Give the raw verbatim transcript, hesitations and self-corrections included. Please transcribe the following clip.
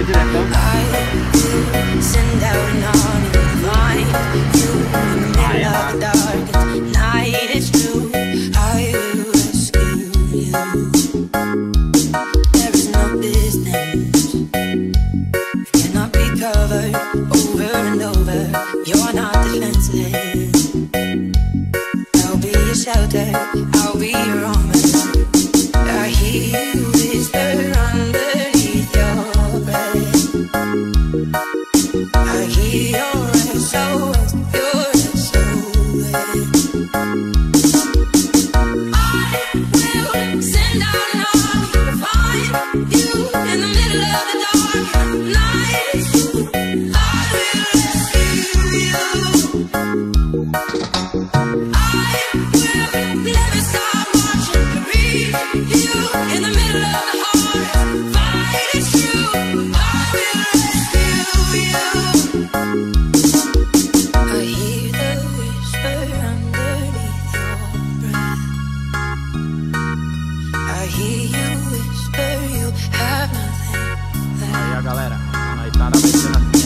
diretão. Ah, shelter, I'll be your armor. I hear you whisper underneath your breath. I hear your S O S, your S O S. I will send out an army to find you in the middle of the dark night. I will rescue you. Never stop watching to read you in the middle of the hard fight. It's true, I will rescue you. I hear the whisper underneath your breath. I hear you whisper you have nothing left. Aí a galera, a noitada vai ser na